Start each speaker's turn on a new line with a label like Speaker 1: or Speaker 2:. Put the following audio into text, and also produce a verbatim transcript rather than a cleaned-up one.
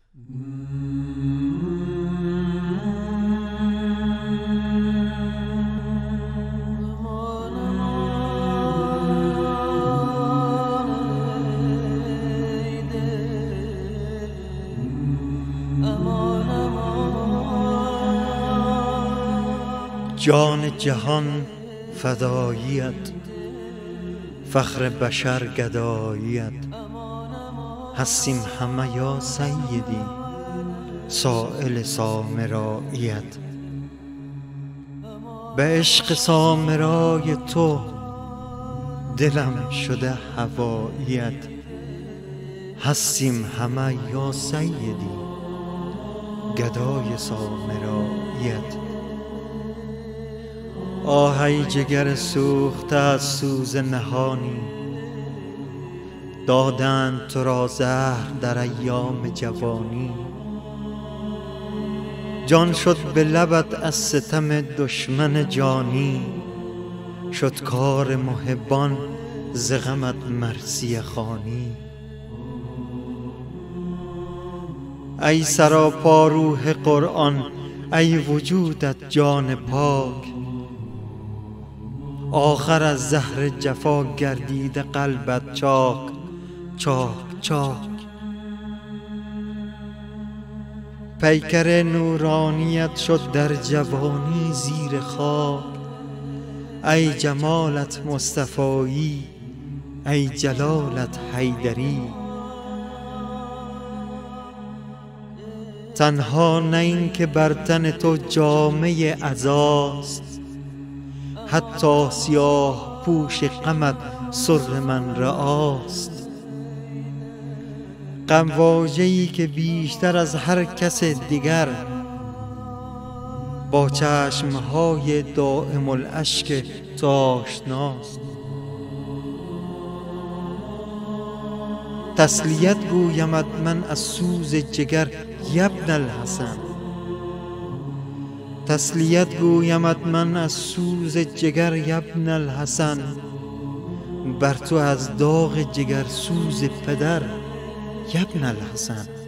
Speaker 1: جان جهان فداییت، فخر بشر گداییت، هستیم همه یا سیدی سایل سامراییت. به عشق سامرای تو دلم شده هواییت، هستیم همه یا سیدی گدای سامراییت. آهی جگر سوخته از سوز نهانی، دادند تو را زهر در ایام جوانی. جان شد به لبت از ستم دشمن جانی، شد کار محبان ز غمت مرثیه خوانی. ای سراپا روح قرآن، ای وجودت جان پاک، آخر از زهر جفا گردیده قلبت چاک چاک چاک. پیکر نورانیت شد در جوانی زیر خاک، ای جمالت مصطفایی، ای جلالت حیدری. تنها نه این که بر تن تو جامه عزاست، حتی سیاه پوش غمت سر من رعاست. غم واژه‌ای که بیشتر از هر کس دیگر با چشمهای دائم الاشک تو آشناست. تسلیت گویمت من از سوز جگر یبن الحسن، تسلیت گویمت من از سوز جگر یبن الحسن. بر تو از داغ جگر سوز پدر یبن الحسن.